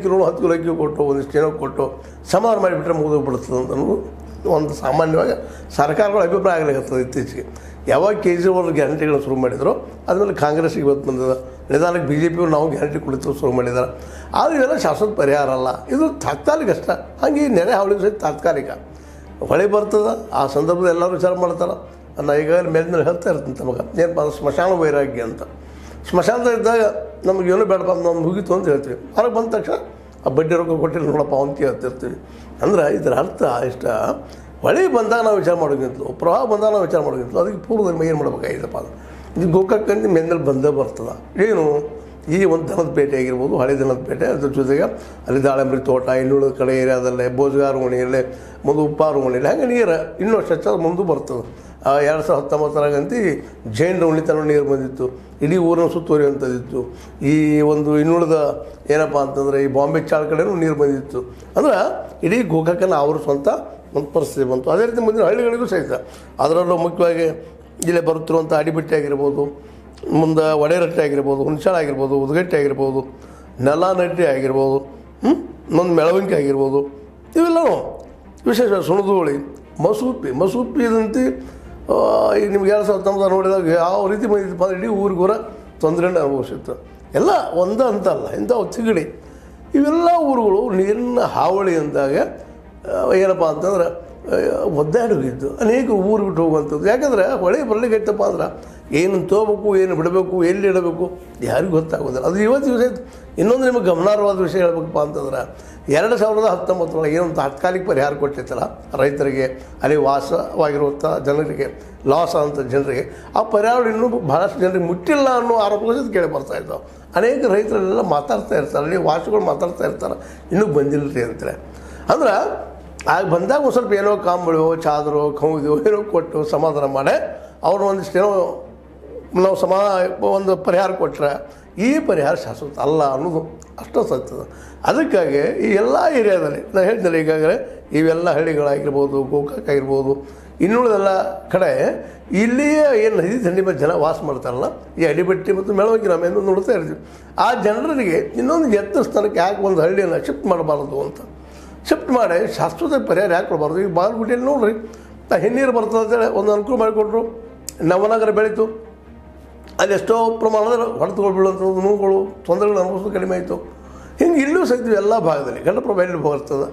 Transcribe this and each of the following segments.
10 kilo ಅಕ್ಕಿ ಕೊಟ್ಟು ಒಂದಿಷ್ಟು ಏನೋ ಕೊಟ್ಟು ಸಮಾಧಾನ ಮಾಡಿಬಿಟ್ರೆ ಮುಗಿದೋಗ್ಬಿಡ್ತದೆ ಅಂತ ಒಂದು ಸಾಮಾನ್ಯವಾಗಿ ಸರ್ಕಾರಗಳ ಅಭಿಪ್ರಾಯ ಆಗಲಿಕ್ಕೆ ಇತ್ತೀಚೆಗೆ. ಯಾವಾಗ ಕೇಜ್ರಿವಾಲ್ ಗ್ಯಾರಂಟಿಗಳನ್ನ ಶುರು ಮಾಡಿದ್ರು ಆದಮೇಲೆ ಕಾಂಗ್ರೆಸ್ಗೆ ಇವತ್ತು ಬಂದಿದೆ, ನಿಧಾನಕ್ಕೆ BJP ನಾವು ಗ್ಯಾರಂಟಿ ಕೊಡ್ತಿದ್ರು ಶುರು ಮಾಡಿದ್ದಾರೆ. ಆದರೆ ಇವೆಲ್ಲ ಶಾಶ್ವತ ಪರಿಹಾರ ಅಲ್ಲ, ಇದು ತಾತ್ಕಾಲಿಕ ಅಷ್ಟ. ಹಾಗೆ ನೆರೆ ಹಾವಳಿ ಸಹಿತ ತಾತ್ಕಾಲಿಕ. ಹೊಳೆ ಬರ್ತದೆ, ಆ ಸಂದರ್ಭದಲ್ಲಿ ಎಲ್ಲರೂ ವಿಚಾರ ಮಾಡ್ತಾರೆ. ನಾನು ಈಗಾಗಲೇ ಮೇಲಿನ ಹೇಳ್ತಾ ಇರ್ತೀನಿ ತಮಗೆ, ಏನಪ್ಪ ಸ್ಮಶಾನ ವೈರಾಗ್ಯ ಅಂತ. ಸ್ಮಶಾನದಾಗ ಇದ್ದಾಗ ನಮಗೇನು ಬೇಡಪ್ಪ ನಾವು ಮುಗೀತು ಅಂತ ಹೇಳ್ತೀವಿ. ಹೊರಗೆ ಬಂದ ತಕ್ಷಣ ಆ ಬಡ್ಡಿ ರೊಕ್ಕ ಕೊಟ್ಟಿಲ್ಲ ನೋಡಪ್ಪ ಅಂತ ಹೇಳ್ತಿರ್ತೀವಿ. ಅಂದ್ರೆ ಇದರ ಅರ್ಥ ಇಷ್ಟ, ಹೊಳೆ ಬಂದಾಗ ನಾವು ವಿಚಾರ ಮಾಡೋಕ್ಕಿಂತಲೂ ಪ್ರವಾಹ ಬಂದಾಗ ನಾವು ವಿಚಾರ ಮಾಡೋಕ್ಕಿಂತಲೂ ಅದಕ್ಕೆ ಪೂರ್ವದಲ್ಲಿ ಏನು ಮಾಡ್ಬೇಕಾಗಿದ್ದಪ್ಪ ಅದು. ಇದು ಗೋಕಾಕಂದು ಮೇನಲ್ಲಿ ಬಂದೇ ಬರ್ತದೆ. ಏನು ಈ ಒಂದು ದನದ ಪೇಟೆ ಆಗಿರ್ಬೋದು, ಹಳೆ ದನದ ಪೇಟೆ, ಅದ್ರ ಜೊತೆಗೆ ಅಲ್ಲಿ ದಾಳಂಬರಿ ತೋಟ, ಇನ್ನುಳಿದ ಕಡೆ ಏರಿಯಾದಲ್ಲೇ ಬೋಜಗಾರ ಓಣಿಯಲ್ಲೇ ಮುಂದೆ ಉಪ್ಪಾರು ಓಣಿಯಲ್ಲಿ ಹಾಗೆ ನೀರು ಇನ್ನೂ ಹೆಚ್ಚಾದ ಮುಂದೆ ಬರ್ತದೆ. 2019 ಜೈನ್ ಉಣಿ ತನಕ ನೀರು ಬಂದಿತ್ತು, ಇಡೀ ಊರನ್ನು ಸುತ್ತುವರಿಯುವಂಥದ್ದಿತ್ತು. ಈ ಒಂದು ಇನ್ನುಳಿದ ಏನಪ್ಪ ಅಂತಂದರೆ ಈ ಬಾಂಬೆ ಚಾಳ ಕಡೆಯೂ ನೀರು ಬಂದಿತ್ತು. ಅಂದ್ರೆ ಇಡೀ ಗೋಕಾಕನ ಅವ್ರ ಸ್ವಂತ ಒಂದು ಪರಿಸ್ಥಿತಿ ಬಂತು. ಅದೇ ರೀತಿ ಮುಂದಿನ ಹಳ್ಳಿಗಳಿಗೂ ಸಹಿತ, ಅದರಲ್ಲೂ ಮುಖ್ಯವಾಗಿ ಇಲ್ಲೇ ಬರುತ್ತಿರುವಂಥ ಅಡಿಬಿಟ್ಟೆ ಆಗಿರ್ಬೋದು, ಮುಂದೆ ಒಡೆರಟ್ಟೆ ಆಗಿರ್ಬೋದು, ಹುಣಸಾಳ ಆಗಿರ್ಬೋದು, ಉದಗಟ್ಟೆ ಆಗಿರ್ಬೋದು, ನೆಲನಟ್ಟಿ ಆಗಿರ್ಬೋದು, ಒಂದು ಮೆಳವಂಕಿ ಆಗಿರ್ಬೋದು, ಇವೆಲ್ಲವೂ ವಿಶೇಷ ಸುಣದೋಳಿ, ಮಸೂಪಿ ಇದಂತೆ ಈಗ ನಿಮ್ಗೆ 2019 ನೋಡಿದಾಗ ಯಾವ ರೀತಿ ಬಂದಿದ್ದಪ್ಪ ಇಡೀ ಊರಿಗೂರ ತೊಂದರೆನ ಅನುಭವಿಸಿತ್ತು. ಎಲ್ಲ ಒಂದೇ ಅಂತಲ್ಲ, ಇಂಥ ತಿಗಡಿ ಇವೆಲ್ಲ ಊರುಗಳು ನೀರಿನ ಹಾವಳಿ ಅಂದಾಗ ಏನಪ್ಪ ಅಂತಂದ್ರೆ ಒದ್ದಾಡಿ ಹೋಗಿದ್ದು. ಅನೇಕ ಊರು ಬಿಟ್ಟು ಹೋಗುವಂಥದ್ದು. ಯಾಕಂದರೆ ಹೊಳೆ ಬರಲಿಕ್ಕೆ ಐತಪ್ಪ ಅಂದ್ರೆ ಏನು ತೋಬೇಕು, ಏನು ಬಿಡಬೇಕು, ಎಲ್ಲಿ ಇಡಬೇಕು ಯಾರಿಗೂ ಗೊತ್ತಾಗೋದಿಲ್ಲ. ಅದು ಇವತ್ತು ದಿವಸ ಇನ್ನೊಂದು ನಿಮಗೆ ಗಮನಾರ್ಹವಾದ ವಿಷಯ ಹೇಳ್ಬೇಕಪ್ಪ ಅಂತಂದ್ರೆ 2019 ಏನೊಂದು ತಾತ್ಕಾಲಿಕ ಪರಿಹಾರ ಕೊಟ್ಟಿತ್ತಲ್ಲ ರೈತರಿಗೆ, ಅಲ್ಲಿ ವಾಸವಾಗಿರುವಂಥ ಜನರಿಗೆ, ಲಾಸ್ ಆದಂಥ ಜನರಿಗೆ, ಆ ಪರಿಹಾರ ಇನ್ನೂ ಭಾಳಷ್ಟು ಜನರಿಗೆ ಮುಟ್ಟಿಲ್ಲ ಅನ್ನೋ ಆರೋಪಗಳು ಕೇಳಿ ಬರ್ತಾ ಇದ್ದಾವೆ. ಅನೇಕ ರೈತರೆಲ್ಲ ಮಾತಾಡ್ತಾ ಇರ್ತಾರೆ, ಅಲ್ಲಿ ವಾಸಿಗಳು ಮಾತಾಡ್ತಾ ಇರ್ತಾರೆ, ಇನ್ನೂ ಬಂದಿಲ್ಲ ರೀ ಅಂತಾರೆ. ಅಂದ್ರೆ ಆಗ ಬಂದಾಗ ಒಂದು ಸ್ವಲ್ಪ ಏನೋ ಕಾಂಬಳು, ಚಾದರು, ಕೌದು ಏನೋ ಕೊಟ್ಟು ಸಮಾಧಾನ ಮಾಡಿ ಅವ್ರು ಒಂದಿಷ್ಟು ಏನೋ ನಾವು ಒಂದು ಪರಿಹಾರ ಕೊಟ್ಟರೆ ಈ ಪರಿಹಾರ ಶಾಶ್ವತ ಅಲ್ಲ ಅನ್ನೋದು ಅಷ್ಟು ಸತ್ಯದ. ಅದಕ್ಕಾಗಿ ಈ ಎಲ್ಲ ಏರಿಯಾದಲ್ಲಿ ನಾನು ಹೇಳಿದ್ನಲ್ಲ ಈಗಾಗಲೇ ಇವೆಲ್ಲ ಹಳ್ಳಿಗಳಾಗಿರ್ಬೋದು, ಗೋಕಾಕ್ ಆಗಿರ್ಬೋದು, ಇನ್ನುಳಿದೆಲ್ಲ ಕಡೆ ಇಲ್ಲಿಯೇ ಏನು ನದಿ ದಂಡಿ ಮೇಲೆ ಜನ ವಾಸ ಮಾಡ್ತಾರಲ್ಲ, ಈ ಅಡಿಬಟ್ಟಿ ಮತ್ತು ಮೆಳವಂಕಿ ನಾವೇನು ನೋಡ್ತಾ ಇರ್ತೀವಿ. ಆ ಜನರಿಗೆ ಇನ್ನೊಂದು ಎತ್ತರ ಸ್ಥಾನಕ್ಕೆ ಯಾಕೆ ಒಂದು ಹಳ್ಳಿಯನ್ನು ಶಿಫ್ಟ್ ಮಾಡಬಾರ್ದು ಅಂತ ಶಿಫ್ಟ್ ಮಾಡಿ ಶಾಶ್ವತ ಪರಿಹಾರ ಯಾಕೆ ಕೊಡಬಾರ್ದು. ಈಗ ಬಾಗಲಕೋಟೆಯಲ್ಲಿ ನೋಡ್ರಿ, ಹಿನ್ನೀರು ಬರ್ತದೆ ಅಂತೇಳಿ ಒಂದು ಅನುಕೂಲ ಮಾಡಿಕೊಟ್ರು, ನವನಗರ ಬೆಳೀತು, ಅಲ್ಲಿ ಎಷ್ಟೋ ಪ್ರಮಾಣದ ಹೊಡೆತುಗಳು ಬೀಳುವಂಥದ್ದು, ನೋವುಗಳು, ತೊಂದರೆಗಳು ಅನುಭವಿಸೋದು ಕಡಿಮೆ ಆಯಿತು. ಹಿಂಗೆ ಇಲ್ಲೂ ಸಹಿತ ಎಲ್ಲ ಭಾಗದಲ್ಲಿ ಘಟಪ್ರಭಾ ಎಲ್ಲಿ ಬರ್ತದೆ,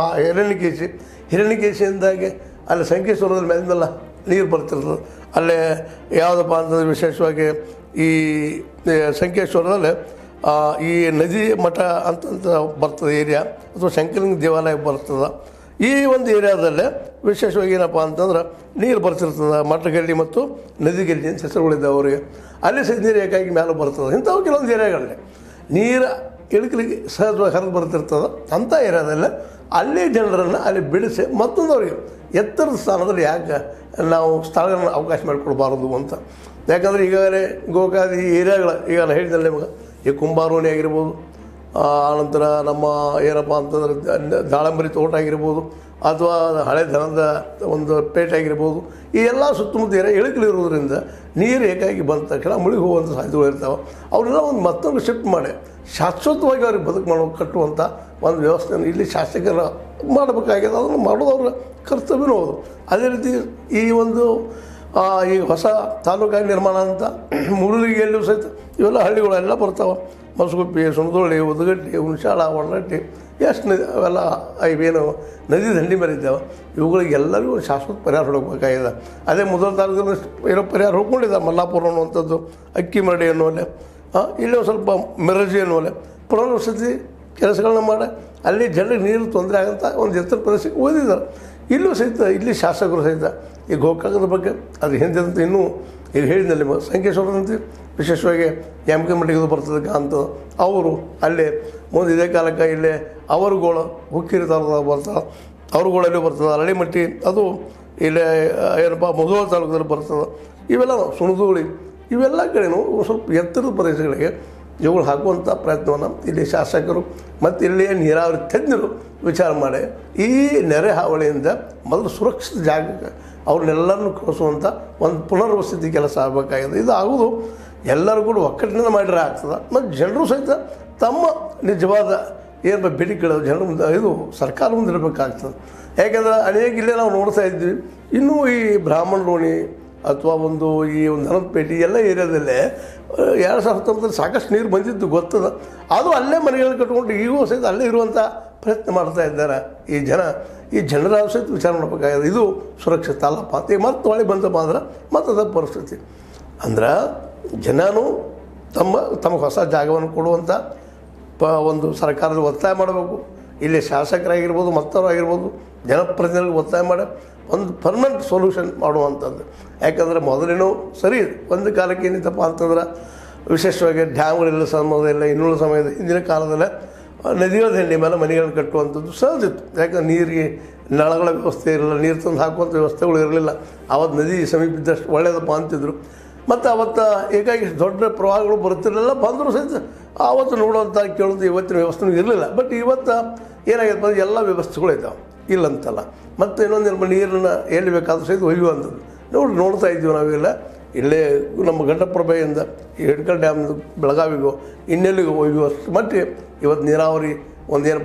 ಹಿರಣ್ಯಕೇಶಿಯಿಂದಾಗಿ ಅಲ್ಲಿ ಸಂಕೇಶ್ವರದಲ್ಲಿ ಮೇಲಿಂದೆಲ್ಲ ನೀರು ಬರ್ತಿರ್ತದೆ. ಅಲ್ಲೇ ಯಾವುದಪ್ಪ ಅಂತಂದ್ರೆ ವಿಶೇಷವಾಗಿ ಈ ಸಂಕೇಶ್ವರದಲ್ಲಿ ಈ ನದಿ ಮಠ ಅಂತ ಬರ್ತದೆ ಏರಿಯಾ, ಅಥವಾ ಶಂಕರಲಿಂಗ ದೇವಾಲಯ ಬರ್ತದೆ. ಈ ಒಂದು ಏರಿಯಾದಲ್ಲೇ ವಿಶೇಷವಾಗಿ ಏನಪ್ಪ ಅಂತಂದ್ರೆ ನೀರು ಬರ್ತಿರ್ತದೆ, ಮಠಗಲ್ಲಿ ಮತ್ತು ನದಿಗಲ್ಲಿ ಅಂತ ಹೆಸರುಗಳಿದ್ದಾವೆ ಅವರಿಗೆ. ಅಲ್ಲಿ ಸಹಿತ ನೀರು ಏಕಾಗಿ ಮೇಲೆ ಬರ್ತದೆ. ಇಂಥವು ಕೆಲವೊಂದು ಏರಿಯಾಗಳಲ್ಲಿ ನೀರು ಇಳಕಲಿಗೆ ಸಹಜವಾಗಿ ಹರಿದು ಬರ್ತಿರ್ತದೆ. ಅಂಥ ಏರಿಯಾದಲ್ಲೇ ಅಲ್ಲೇ ಜನರನ್ನು ಅಲ್ಲಿ ಬಿಡಿಸಿ ಮತ್ತೊಂದು ಅವರಿಗೆ ಎತ್ತರದ ಸ್ಥಾನದಲ್ಲಿ ಯಾಕೆ ನಾವು ಸ್ಥಳಗಳನ್ನು ಅವಕಾಶ ಮಾಡಿಕೊಡ್ಬಾರ್ದು ಅಂತ. ಯಾಕಂದರೆ ಈಗಾಗಲೇ ಗೋಕಾದಿ ಏರಿಯಾಗಳ ಈಗ ನಾನು ಹೇಳಿದ್ದಲ್ಲಿ ನಿಮಗೆ ಈ ಕುಂಬಾರೋಣಿ ಆಗಿರ್ಬೋದು, ಆನಂತರ ನಮ್ಮ ಏನಪ್ಪ ಅಂತಂದ್ರೆ ದಾಳಂಬರಿ ತೋಟ ಆಗಿರ್ಬೋದು, ಅಥವಾ ಹಳೆ ದನದ ಒಂದು ಪೇಟೆ ಆಗಿರ್ಬೋದು, ಈ ಎಲ್ಲ ಸುತ್ತಮುತ್ತ ಏರಿಯಾ ಇಳಕಲಿರೋದ್ರಿಂದ ನೀರು ಏಕಾಗಿ ಬಂದ ತಕ್ಷಣ ಮುಳುಗಿ ಹೋಗುವಂಥ ಸಾಧ್ಯತೆಗಳು ಇರ್ತಾವೆ. ಅವರೆಲ್ಲ ಒಂದು ಮತ್ತೊಂದು ಶಿಫ್ಟ್ ಮಾಡಿ ಶಾಶ್ವತವಾಗಿ ಅವ್ರಿಗೆ ಬದುಕು ಕಟ್ಟುವಂಥ ಒಂದು ವ್ಯವಸ್ಥೆಯನ್ನು ಇಲ್ಲಿ ಶಾಸಕರು ಮಾಡಬೇಕಾಗಿದೆ. ಅದನ್ನು ಮಾಡೋದು ಅವ್ರ ಕರ್ತವ್ಯನೂ ಹೌದು. ಅದೇ ರೀತಿ ಈ ಒಂದು ಈ ಹೊಸ ತಾಲೂಕಾಗಿ ನಿರ್ಮಾಣ ಅಂತ ಮುರುಳಿಗೆಯಲ್ಲೂ ಸಹಿತ ಇವೆಲ್ಲ ಹಳ್ಳಿಗಳೆಲ್ಲ ಬರ್ತಾವೆ. ಮಸಗುಪ್ಪಿ, ಸುಣದೋಳಿ, ಉದಗಟ್ಟಿ, ಹುಣಸಾಳ, ಒಡರಟ್ಟಿ, ಎಷ್ಟು ಅವೆಲ್ಲ ಇವೇನು ನದಿ ದಂಡಿ ಮೇಲೆ ಇದ್ದಾವೆ. ಇವುಗಳಿಗೆಲ್ಲರಿಗೂ ಶಾಶ್ವತ ಪರಿಹಾರ ಹುಡುಕಬೇಕಾಗಿದೆ. ಅದೇ ಮೊದಲ ತಾಲೂಕಿನ ಏನೋ ಪರಿಹಾರ ಹುಡ್ಕೊಂಡಿದ್ದಾರೆ. ಮಲ್ಲಾಪುರ ಅನ್ನುವಂಥದ್ದು, ಅಕ್ಕಿಮರಡಿ ಅನ್ನುವಲ್ಲೇ, ಇಲ್ಲಿ ಒಂದು ಸ್ವಲ್ಪ ಮಿರಜಿ ಅನ್ನುವಲ್ಲೇ ಪುನರ್ವಸತಿ ಕೆಲಸಗಳನ್ನ ಮಾಡಿ ಅಲ್ಲಿ ಜನರಿಗೆ ನೀರು ತೊಂದರೆ ಆಗೋಂಥ ಒಂದು ಎತ್ತರ ಪ್ರದೇಶಕ್ಕೆ ಓದಿದ್ದಾರೆ. ಇಲ್ಲೂ ಸಹಿತ ಇಲ್ಲಿ ಶಾಸಕರು ಸಹಿತ ಈ ಗೋಕಾಕದ ಬಗ್ಗೆ ಅದು ಹಿಂದಿನಂತೆ ಇನ್ನೂ ಈಗ ಹೇಳಿದ್ನಲ್ಲಿ ಸಂಕೇಶ್ವರದಂತೆ ವಿಶೇಷವಾಗಿ ಎಮ್ಕೆ ಮಟ್ಟಿಗೆ ಬರ್ತದೆ ಅಂತ ಅವರು ಅಲ್ಲೇ ಮುಂದೆ ಇದೇ ಕಾಲಕ್ಕೆ ಇಲ್ಲೇ ಅವರುಗಳು ಹುಕ್ಕಿರಿ ತಾಲೂಕು ಬರ್ತಾರೆ, ಅವರುಗಳಲ್ಲಿ ಬರ್ತದೆ. ಅರಳಿಮಟ್ಟಿ ಅದು ಇಲ್ಲೇ ಏನಪ್ಪ ಮುಧೋಳ ತಾಲೂಕದಲ್ಲಿ ಬರ್ತದೆ. ಇವೆಲ್ಲ ಸುಣದೋಳಿ ಇವೆಲ್ಲ ಕಡೆಯೂ ಸ್ವಲ್ಪ ಎತ್ತರದ ಪ್ರದೇಶಗಳಿಗೆ ಇವುಗಳು ಹಾಕುವಂಥ ಪ್ರಯತ್ನವನ್ನು ಇಲ್ಲಿ ಶಾಸಕರು ಮತ್ತು ಇಲ್ಲಿಯ ನೀರಾವರಿ ತಜ್ಞರು ವಿಚಾರ ಮಾಡಿ ಈ ನೆರೆ ಹಾವಳಿಯಿಂದ ಮೊದಲು ಸುರಕ್ಷಿತ ಜಾಗಕ್ಕೆ ಅವ್ರನ್ನೆಲ್ಲರನ್ನು ಕಳಿಸುವಂಥ ಒಂದು ಪುನರ್ವಸತಿ ಕೆಲಸ ಆಗಬೇಕಾಗಿದೆ. ಇದು ಆಗೋದು ಎಲ್ಲರೂ ಕೂಡ ಒಕ್ಕಟ್ಟಿನಿಂದ ಮಾಡಿದ್ರೆ ಆಗ್ತದೆ. ಮತ್ತು ಜನರು ಸಹಿತ ತಮ್ಮ ನಿಜವಾದ ಏನು ಭೇಟಿ ಕೇಳೋದು ಜನರ ಮುಂದೆ ಇದು ಸರ್ಕಾರ ಮುಂದೆ ಇರಬೇಕಾಗ್ತದೆ. ಯಾಕೆಂದ್ರೆ ಅನೇಕ ಇಲ್ಲೇ ನಾವು ನೋಡ್ತಾ ಇದ್ವಿ. ಇನ್ನೂ ಈ ಬ್ರಾಹ್ಮಣ ರೋಣಿ ಅಥವಾ ಈ ಹನಪೇಟೆ ಎಲ್ಲ ಏರಿಯಾದಲ್ಲೇ 2019 ಸಾಕಷ್ಟು ನೀರು ಬಂದಿದ್ದು ಗೊತ್ತದ. ಅದು ಅಲ್ಲೇ ಮನೆಗಳನ್ನು ಕಟ್ಕೊಂಡು ಈಗೂ ಸಹಿತ ಅಲ್ಲೇ ಇರುವಂಥ ಪ್ರಯತ್ನ ಮಾಡ್ತಾ ಇದ್ದಾರೆ ಈ ಜನರ ಸಹಿತ ವಿಚಾರ ಮಾಡಬೇಕಾಗಿದೆ. ಇದು ಸುರಕ್ಷಿತ ಅಲ್ಲಪ್ಪ ಅಂತ ಈಗ ಮತ್ತೆ ಹೊಳೆ ಬಂತಪ್ಪ ಅಂದ್ರೆ ಮತ್ತೆ ಅದ ಪರಿಸ್ಥಿತಿ ಅಂದ್ರೆ ಜನನು ತಮಗೆ ಹೊಸ ಜಾಗವನ್ನು ಕೊಡುವಂಥ ಒಂದು ಸರ್ಕಾರದ ಒತ್ತಾಯ ಮಾಡಬೇಕು. ಇಲ್ಲಿ ಶಾಸಕರಾಗಿರ್ಬೋದು ಮತ್ತವರಾಗಿರ್ಬೋದು ಜನಪ್ರತಿನಿಧಿಗಳಿಗೆ ಒತ್ತಾಯ ಮಾಡಿ ಒಂದು ಪರ್ಮನೆಂಟ್ ಸೊಲ್ಯೂಷನ್ ಮಾಡುವಂಥದ್ದು. ಯಾಕಂದರೆ ಮೊದಲೇನೋ ಸರಿ ಒಂದು ಕಾಲಕ್ಕೆ ಏನಿತ್ತಪ್ಪ ಅಂತಂದ್ರೆ ವಿಶೇಷವಾಗಿ ಡ್ಯಾಮ್ಗಳಿಲ್ಲ, ಸಮಯದಲ್ಲ, ಇನ್ನುಳಿದ ಸಮಯದ ಹಿಂದಿನ ಕಾಲದಲ್ಲೇ ನದಿಗಳ ದಂಡೆ ಮೇಲೆ ಮನೆಗಳನ್ನು ಕಟ್ಟುವಂಥದ್ದು ಸಹಜ ಇತ್ತು. ಯಾಕಂದ್ರೆ ನೀರಿಗೆ ನಳಗಳ ವ್ಯವಸ್ಥೆ ಇರಲಿಲ್ಲ, ನೀರು ತಂದು ಹಾಕುವಂಥ ವ್ಯವಸ್ಥೆಗಳು ಇರಲಿಲ್ಲ. ಆವತ್ತು ನದಿ ಸಮೀಪ ಇದ್ದಷ್ಟು ಒಳ್ಳೆಯದಪ್ಪ ಅಂತಿದ್ರು. ಮತ್ತು ಅವತ್ತು ಹೀಗಾಗಿ ದೊಡ್ಡ ಪ್ರವಾಹಗಳು ಬರುತ್ತಿರಲಿಲ್ಲ, ಬಂದರೂ ಸಹಿತ ಆವತ್ತು ನೋಡುವಂಥ ಕೇಳೋದು ಇವತ್ತಿನ ವ್ಯವಸ್ಥೆನೂ ಇರಲಿಲ್ಲ. ಬಟ್ ಇವತ್ತು ಏನಾಗಿತ್ತು ಅಂದರೆ ಎಲ್ಲ ವ್ಯವಸ್ಥೆಗಳು ಇದ್ದಾವೆ, ಇಲ್ಲಂತಲ್ಲ. ಮತ್ತು ಇನ್ನೊಂದು ನೀರನ್ನು ಎಲ್ಲಿ ಬೇಕಾದ್ರೂ ಸಹಿತ ಒಯ್ಯುವಂಥದ್ದು ನೋಡ್ತಾ ಇದ್ದೀವಿ ನಾವೆಲ್ಲ. ಇಲ್ಲೇ ನಮ್ಮ ಘಟಪ್ರಭೆಯಿಂದ ಈ ಹಿಡ್ಕಲ್ ಡ್ಯಾಮ್ದು ಬೆಳಗಾವಿಗೋ ಇನ್ನೆಲ್ಲಿಗೋ ಒಯ್ಯುವಷ್ಟು ಮಟ್ಟಿಗೆ ಇವತ್ತು ನೀರಾವರಿ ಒಂದೇನು